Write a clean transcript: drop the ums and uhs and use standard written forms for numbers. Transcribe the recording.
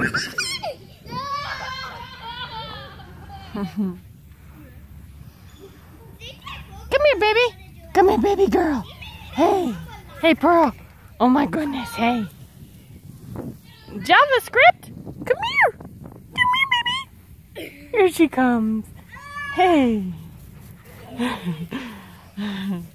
Come here, baby. Come here, baby girl. Hey. Hey, Pearl. Oh my goodness, hey. JavaScript, come here. Come here, baby. Here she comes. Hey.